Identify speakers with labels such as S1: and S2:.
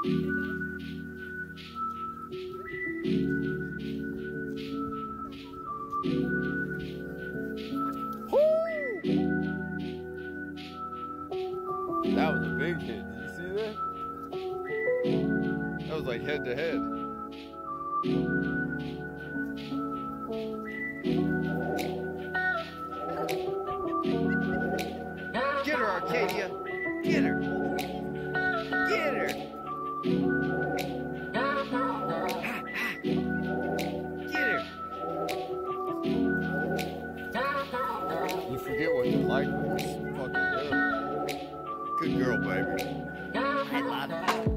S1: That was a big hit. Did you see that? That was like head to head. Get her, Arcadia. Get her. Get her. Get her. You forget what you're like with this fucking girl. Good girl, baby. I love it.